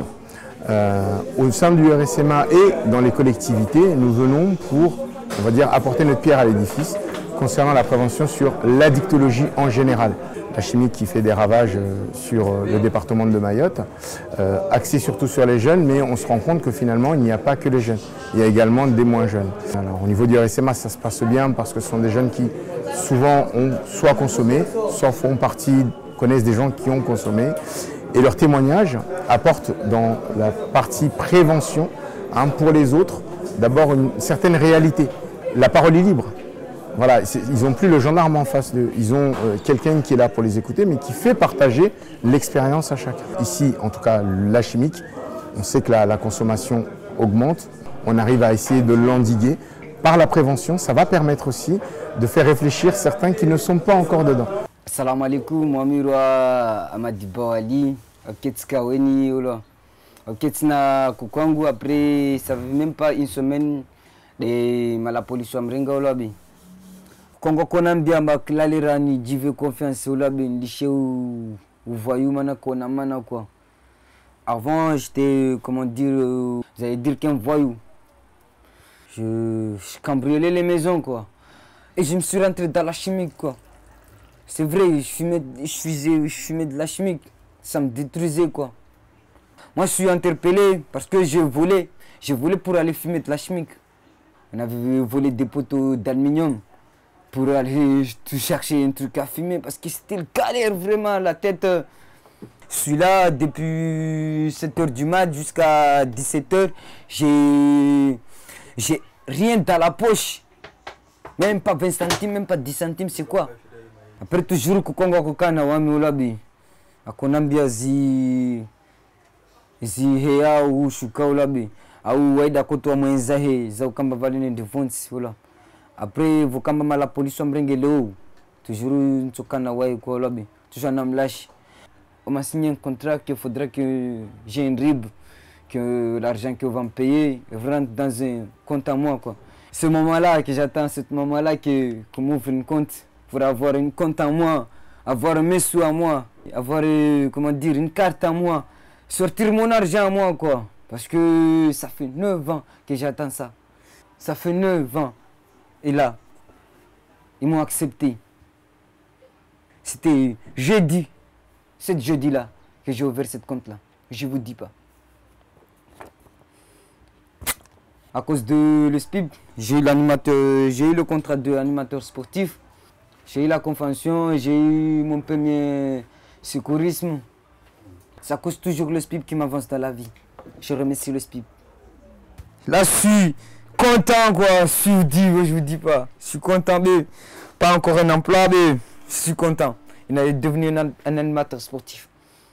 Au sein du RSMA et dans les collectivités, nous venons pour, on va dire, apporter notre pierre à l'édifice concernant la prévention sur l'addictologie en général. La chimie qui fait des ravages sur le département de Mayotte, axée surtout sur les jeunes, mais on se rend compte que finalement il n'y a pas que les jeunes, il y a également des moins jeunes. Alors, au niveau du RSMA, ça se passe bien parce que ce sont des jeunes qui souvent ont soit consommé, soit font partie, connaissent des gens qui ont consommé. Et leurs témoignages apportent dans la partie prévention pour les autres, d'abord une certaine réalité. La parole est libre. Voilà, ils n'ont plus le gendarme en face d'eux. Ils ont quelqu'un qui est là pour les écouter, mais qui fait partager l'expérience à chacun. Ici, en tout cas, la chimique, on sait que la consommation augmente. On arrive à essayer de l'endiguer. Par la prévention, ça va permettre aussi de faire réfléchir certains qui ne sont pas encore dedans. Salam alaikum, Mwamirwa Amadibo Ali, Oketska Weni, Oketsna Kukwangu, après ça fait même pas une semaine de la pollution Mrenga Olabi. Kongo Konambia Maklalirani, Jive confiance Olabi, Liché ou voyou mana kona mana quoi. Avant j'étais, comment dire, j'allais dire qu'un voyou. Je cambriolais les maisons quoi. Et je me suis rentré dans la chimique quoi. C'est vrai, je fumais de la chimique. Ça me détruisait quoi. Moi je suis interpellé parce que je volais pour aller fumer de la chimique. On avait volé des poteaux d'aluminium pour aller chercher un truc à fumer parce que c'était le galère vraiment la tête. Je suis là depuis 7h du mat jusqu'à 17h. J'ai rien dans la poche. Même pas 20 centimes, même pas 10 centimes, c'est quoi? Après toujours kukonga kukana wami ulabi. Akonambia zi heya ou shuka ulabi. Au waida koto mwenza he za ukamba valine de vonts ula. Après vokamba mala police mbrenge leo. Toujours nsokana wai ko ulabi. Toujours namlash. On m'a signé un contrat qu'il faudra que j'ai une RIB, que l'argent qu'on va me payer rentre dans un compte à moi quoi. Ce moment-là que j'attends, ce moment-là qu'on m'ouvre une compte pour avoir une compte à moi, avoir mes sous à moi, avoir comment dire une carte à moi, sortir mon argent à moi quoi. Parce que ça fait 9 ans que j'attends ça. Ça fait 9 ans. Et là, ils m'ont accepté. C'était jeudi, ce jeudi-là, que j'ai ouvert cette compte-là. Je ne vous dis pas. À cause de le SPIB, j'ai eu le contrat d'animateur sportif. J'ai eu la convention, j'ai eu mon premier secourisme. Ça cause toujours le SPIB qui m'avance dans la vie. Je remercie le SPIB. Là, je suis content, quoi. Je vous dis pas. Je suis content, mais pas encore un emploi, mais je suis content. Il est devenu un animateur sportif.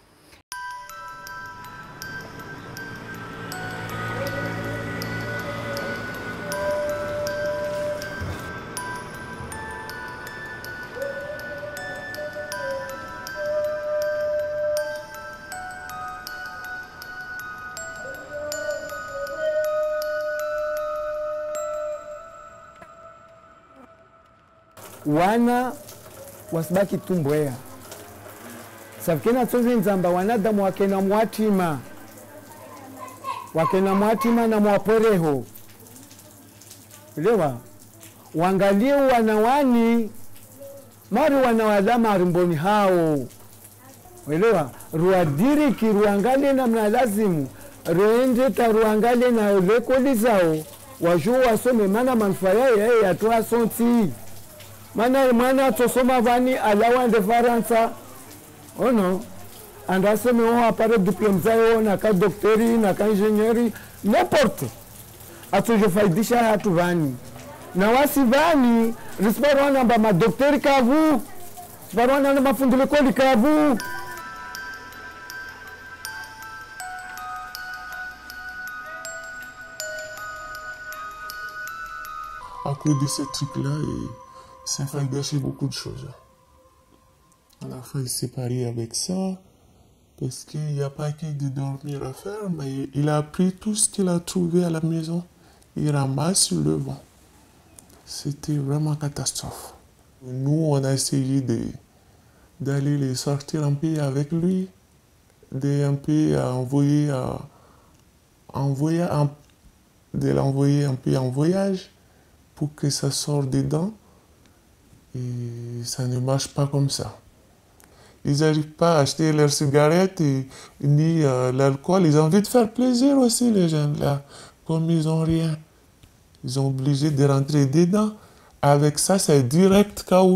Wana wasibaki tumbwea savkena tsoze nzamba wanadamu wakena mwatima na mwaporeho elewa wangalie wanawani mari wanawadama rimboni hao elewa ruadiriki ruangalie na mnalazimu ruende taruangalie na lekoli zao wajuu wasome mana manufaa yao yatoa sonti mana mwana tosoma vani alawande faransa ono andaseme on apare diplôme zao na ka doctori na ka ingénierie n'importe atoje faidisha hatu vani na wasi vani risparo namba ma doctori kavu risparo namba mafundile koli kavu. À cause de ce truc-là, ça fait gâcher beaucoup de choses. On a failli se séparer avec ça, parce qu'il n'y a pas que de dormir à faire, mais il a pris tout ce qu'il a trouvé à la maison, il ramasse sur le vent. C'était vraiment catastrophe. Nous, on a essayé d'aller les sortir un peu avec lui, un peu de l'envoyer un peu en voyage pour que ça sorte dedans. Et ça ne marche pas comme ça. Ils n'arrivent pas à acheter leurs cigarettes ni l'alcool. Ils ont envie de faire plaisir aussi, les jeunes là. Comme ils n'ont rien, ils sont obligés de rentrer dedans. Avec ça, c'est direct KO.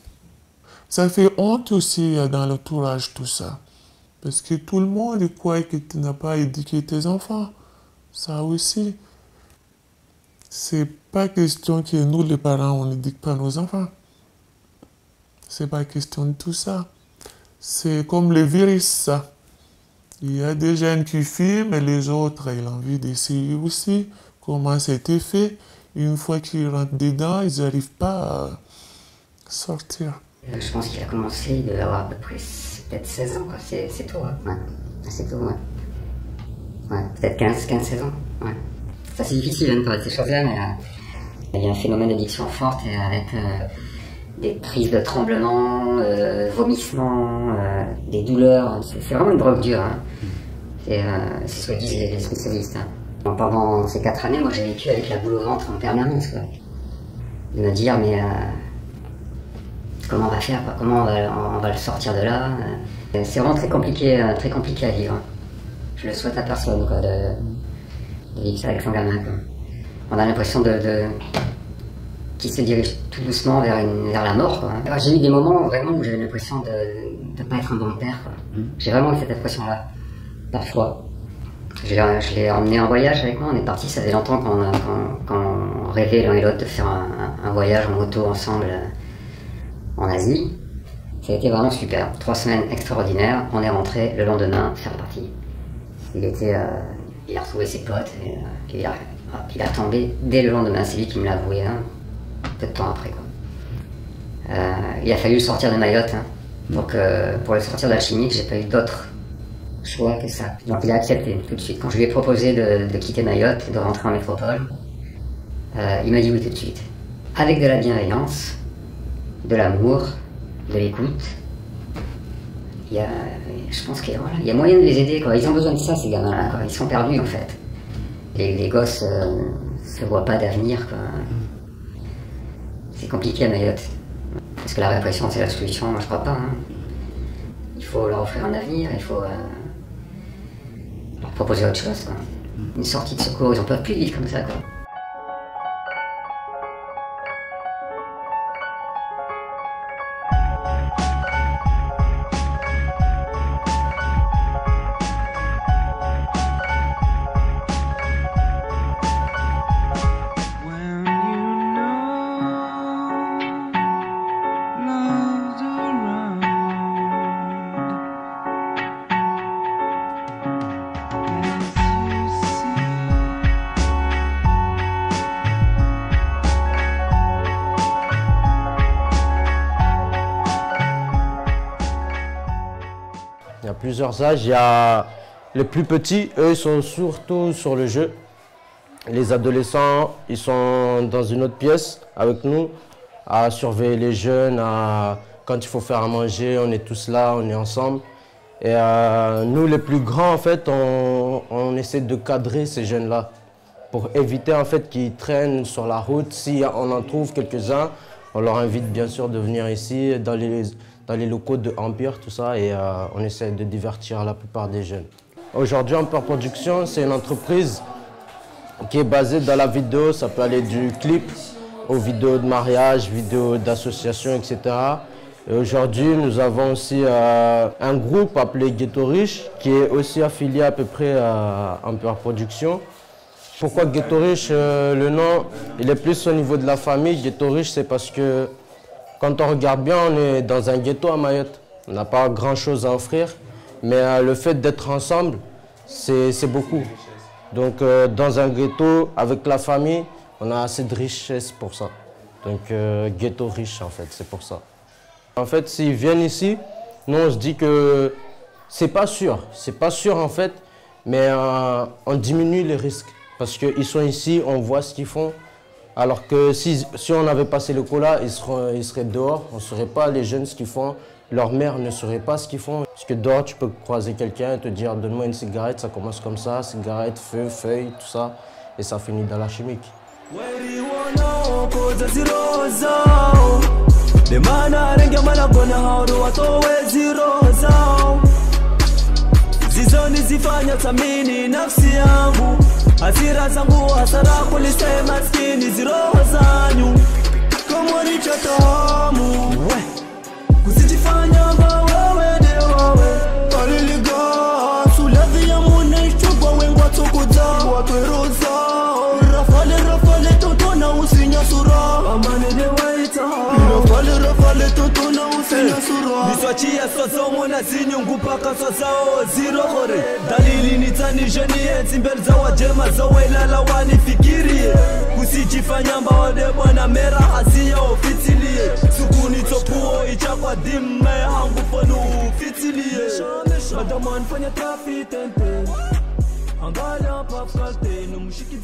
Ça fait honte aussi dans l'entourage, tout ça. Parce que tout le monde croit que tu n'as pas éduqué tes enfants. Ça aussi. C'est pas question que nous, les parents, on n'éduque pas nos enfants. C'est pas question de tout ça. C'est comme le virus, ça. Il y a des jeunes qui fument et les autres, ils ont envie d'essayer aussi comment c'était fait. Une fois qu'ils rentrent dedans, ils n'arrivent pas à sortir. Je pense qu'il a commencé, il devait avoir à peu près peut-être 16 ans, quoi. C'est tout, hein. Ouais. C'est tout, ouais. Ouais, peut-être 15-16 ans, ouais. Ça c'est difficile hein, de parler de ces choses-là, mais il y a un phénomène d'addiction forte et avec des prises de tremblements, vomissements, des douleurs. C'est vraiment une drogue dure. Hein. C'est ce que disent les spécialistes. Hein. Pendant ces 4 années, moi j'ai vécu avec la boule au ventre en permanence. Quoi. De me dire, mais comment on va faire quoi? Comment on va le sortir de là? C'est vraiment très compliqué à vivre. Je le souhaite à personne quoi, de vivre ça avec son gamin. Quoi. On a l'impression qu'il se dirige tout doucement vers la mort. J'ai eu des moments vraiment où j'avais l'impression de ne pas être un bon père. J'ai vraiment eu cette impression-là, parfois. Je l'ai emmené en voyage avec moi, on est partis, ça faisait longtemps qu'on rêvait l'un et l'autre de faire un voyage en moto ensemble en Asie. Ça a été vraiment super, 3 semaines extraordinaires, on est rentré le lendemain, c'est reparti. Il a retrouvé ses potes, et il a tombé dès le lendemain, c'est lui qui me l'a avoué, hein, peu de temps après. Quoi. Il a fallu le sortir de Mayotte, hein, donc pour le sortir de la chimique, j'ai pas eu d'autre choix que ça. Donc il a accepté tout de suite. Quand je lui ai proposé de quitter Mayotte, de rentrer en métropole, il m'a dit oui tout de suite. Avec de la bienveillance, de l'amour, de l'écoute, je pense qu'il y a moyen de les aider. Quoi. Ils ont besoin de ça, ces gamins-là. Ils sont perdus, en fait. Les gosses ne se voient pas d'avenir. C'est compliqué à Mayotte. Parce que la répression, c'est la solution, moi je crois pas. Hein. Il faut leur offrir un avenir, il faut leur proposer autre chose. Quoi. Une sortie de secours, ils en peuvent plus vivre comme ça. Quoi. Il y a plusieurs âges. Il y a les plus petits, eux, ils sont surtout sur le jeu. Les adolescents, ils sont dans une autre pièce avec nous, à surveiller les jeunes. Quand il faut faire à manger, on est tous là, on est ensemble. Et nous, les plus grands, en fait, on essaie de cadrer ces jeunes-là pour éviter en fait qu'ils traînent sur la route. Si on en trouve quelques-uns, on leur invite bien sûr de venir ici, dans les locaux de Empire, tout ça, et on essaie de divertir la plupart des jeunes. Aujourd'hui, Empire Production, c'est une entreprise qui est basée dans la vidéo. Ça peut aller du clip aux vidéos de mariage, vidéos d'association, etc. Et aujourd'hui, nous avons aussi un groupe appelé Ghetto Riche, qui est aussi affilié à peu près à Empire Production. Pourquoi Ghetto Riche, le nom, il est plus au niveau de la famille. Ghetto Riche, c'est parce que quand on regarde bien, on est dans un ghetto à Mayotte. On n'a pas grand-chose à offrir, mais le fait d'être ensemble, c'est beaucoup. Donc dans un ghetto, avec la famille, on a assez de richesse pour ça. Donc Ghetto Riche, en fait, c'est pour ça. En fait, s'ils viennent ici, nous on se dit que c'est pas sûr en fait, mais on diminue les risques. Parce qu'ils sont ici, on voit ce qu'ils font. Alors que si on avait passé le coup là, ils seraient dehors, on ne saurait pas les jeunes ce qu'ils font. leur mère ne saurait pas ce qu'ils font. Parce que dehors, tu peux croiser quelqu'un et te dire donne-moi une cigarette, ça commence comme ça, cigarette, feu, feuille, tout ça, et ça finit dans la chimique. Zizoni zifanya thamini nafsi yangu, hasira zangu hasara kulisema maskini ziroho zanyu kama ni chatamu kusijifanya wewe ndio wewe aliliga sulavi ya munaichukwa wengwa tukuza watweroza rafale totona usinya sura amane de waita rafale totona usinya sura biswachia sozomo na zinyungu paka sozao zero hore dalili nitanisha ni eti mbele za wajema za welala wanifikirie kusijifanya mbawade bwana mera hasia ofitilie sukuni topuo ichakwa dimme hangu fonu ufitilie madaman fanya tafitente angala papkalte no mushiki